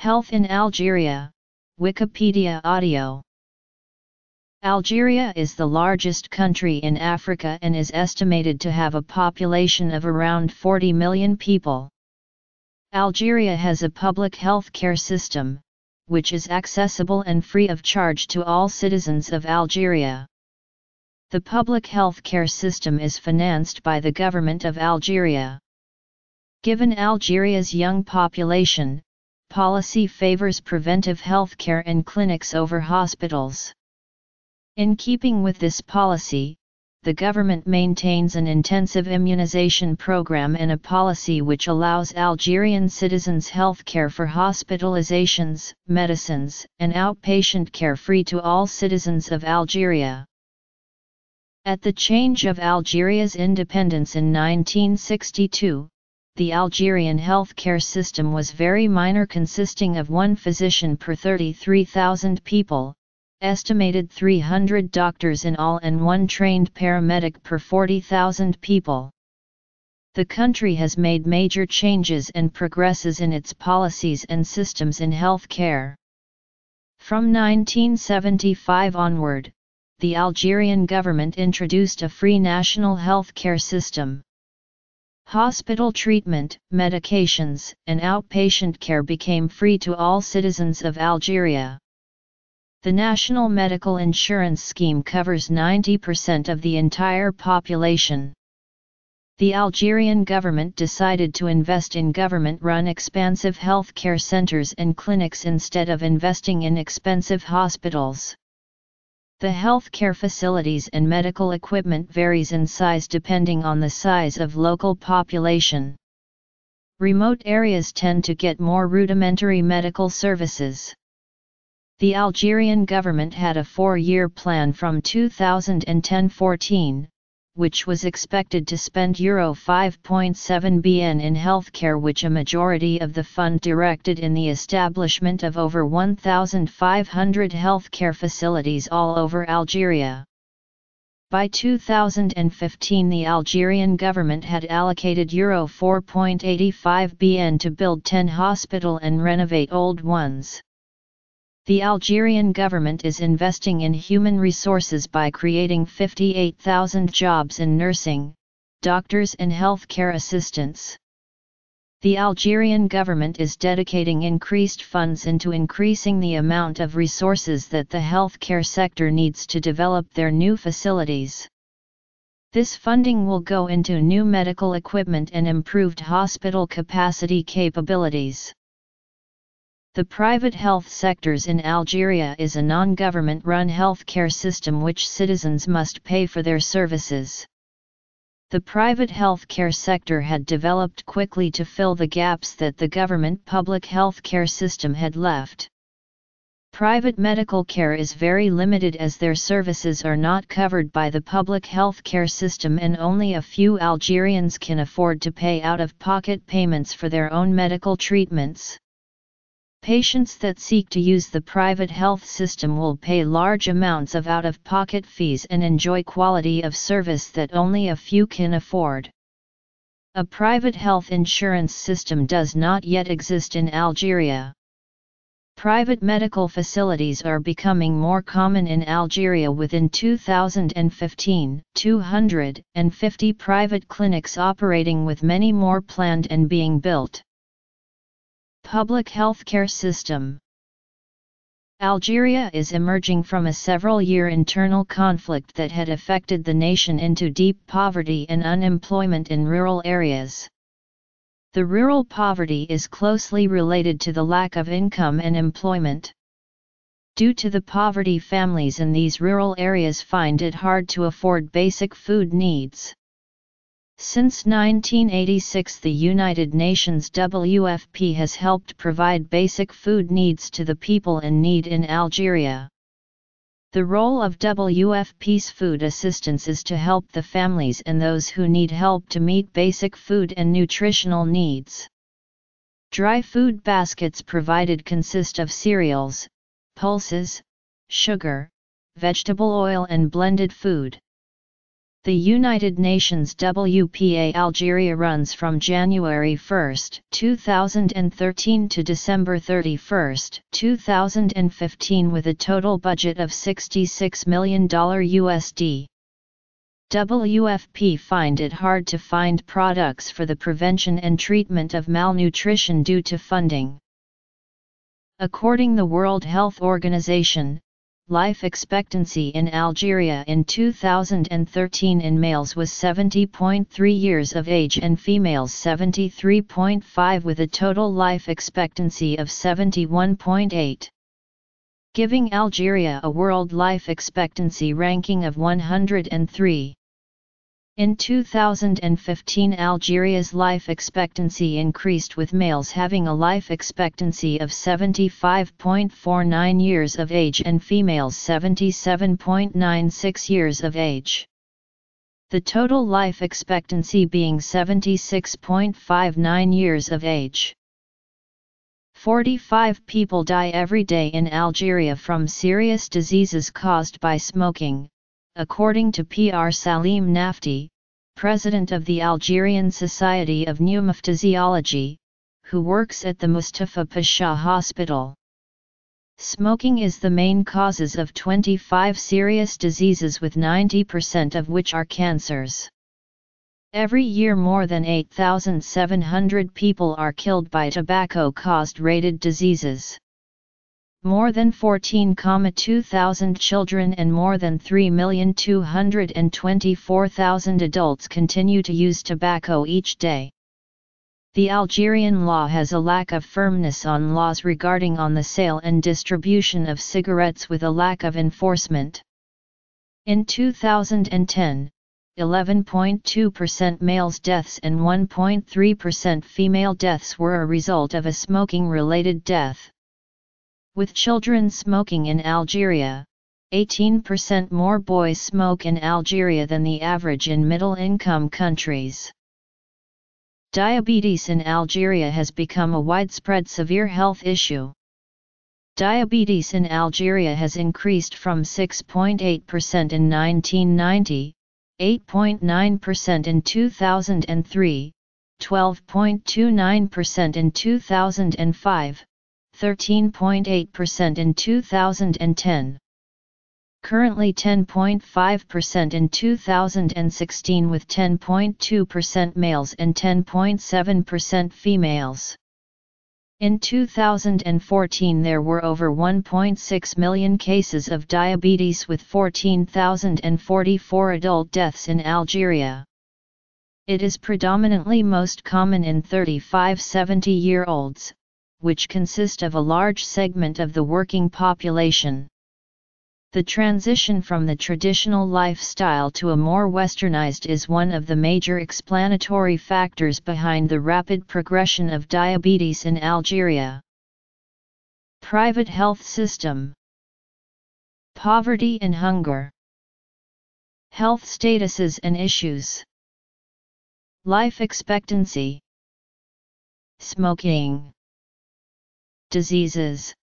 Health in Algeria, Wikipedia Audio. Algeria is the largest country in Africa and is estimated to have a population of around 40 million people. Algeria has a public health care system, which is accessible and free of charge to all citizens of Algeria. The public health care system is financed by the government of Algeria. Given Algeria's young population, policy favors preventive health care and clinics over hospitals. In keeping with this policy, the government maintains an intensive immunization program and a policy which allows Algerian citizens health care for hospitalizations, medicines, and outpatient care free to all citizens of Algeria. At the change of Algeria's independence in 1962, the Algerian healthcare system was very minor, consisting of one physician per 33,000 people, estimated 300 doctors in all, and one trained paramedic per 40,000 people. The country has made major changes and progresses in its policies and systems in healthcare. From 1975 onward, the Algerian government introduced a free national healthcare system. Hospital treatment, medications, and outpatient care became free to all citizens of Algeria. The National Medical Insurance Scheme covers 90% of the entire population. The Algerian government decided to invest in government-run expansive health care centers and clinics instead of investing in expensive hospitals. The healthcare facilities and medical equipment varies in size depending on the size of local population. Remote areas tend to get more rudimentary medical services. The Algerian government had a 4-year plan from 2010-14, which was expected to spend Euro 5.7 billion in healthcare, which a majority of the fund directed in the establishment of over 1,500 healthcare facilities all over Algeria. By 2015, the Algerian government had allocated Euro 4.85 billion to build 10 hospitals and renovate old ones. The Algerian government is investing in human resources by creating 58,000 jobs in nursing, doctors and healthcare assistants. The Algerian government is dedicating increased funds into increasing the amount of resources that the healthcare sector needs to develop their new facilities. This funding will go into new medical equipment and improved hospital capacity capabilities. The private health sectors in Algeria is a non-government-run healthcare system which citizens must pay for their services. The private healthcare sector had developed quickly to fill the gaps that the government public healthcare system had left. Private medical care is very limited as their services are not covered by the public healthcare system, and only a few Algerians can afford to pay out-of-pocket payments for their own medical treatments. Patients that seek to use the private health system will pay large amounts of out-of-pocket fees and enjoy quality of service that only a few can afford. A private health insurance system does not yet exist in Algeria. Private medical facilities are becoming more common in Algeria. Within 2015, 250 private clinics operating, with many more planned and being built. Public healthcare system. Algeria is emerging from a several-year internal conflict that had affected the nation into deep poverty and unemployment in rural areas. The rural poverty is closely related to the lack of income and employment. Due to the poverty, families in these rural areas find it hard to afford basic food needs. Since 1986, the United Nations WFP has helped provide basic food needs to the people in need in Algeria. The role of WFP's food assistance is to help the families and those who need help to meet basic food and nutritional needs. Dry food baskets provided consist of cereals, pulses, sugar, vegetable oil and blended food. The United Nations WPA Algeria runs from January 1, 2013 to December 31, 2015 with a total budget of $66 million USD. WFP find it hard to find products for the prevention and treatment of malnutrition due to funding. According the World Health Organization, life expectancy in Algeria in 2013 in males was 70.3 years of age and females 73.5 with a total life expectancy of 71.8. Giving Algeria a world life expectancy ranking of 103. In 2015 Algeria's life expectancy increased with males having a life expectancy of 75.49 years of age and females 77.96 years of age. The total life expectancy being 76.59 years of age. 45 people die every day in Algeria from serious diseases caused by smoking, according to Pr Salim Nafti, president of the Algerian Society of Pneumophysiology, who works at the Mustafa Pasha Hospital. Smoking is the main causes of 25 serious diseases with 90% of which are cancers. Every year more than 8,700 people are killed by tobacco-caused related diseases. More than 14,2 thousand children and more than 3,224,000 adults continue to use tobacco each day. The Algerian law has a lack of firmness on laws regarding on the sale and distribution of cigarettes with a lack of enforcement. In 2010, 11.2% males deaths and 1.3% female deaths were a result of a smoking-related death. With children smoking in Algeria, 18% more boys smoke in Algeria than the average in middle-income countries. Diabetes in Algeria has become a widespread severe health issue. Diabetes in Algeria has increased from 6.8% in 1990, 8.9% in 2003, 12.29% in 2005, 13.8% in 2010. Currently 10.5% in 2016 with 10.2% males and 10.7% females. In 2014 there were over 1.6 million cases of diabetes with 14,044 adult deaths in Algeria. It is predominantly most common in 35–70-year-olds, which consist of a large segment of the working population. The transition from the traditional lifestyle to a more westernized is one of the major explanatory factors behind the rapid progression of diabetes in Algeria. Private health system. Poverty and hunger. Health statuses and issues. Life expectancy. Smoking. Diseases.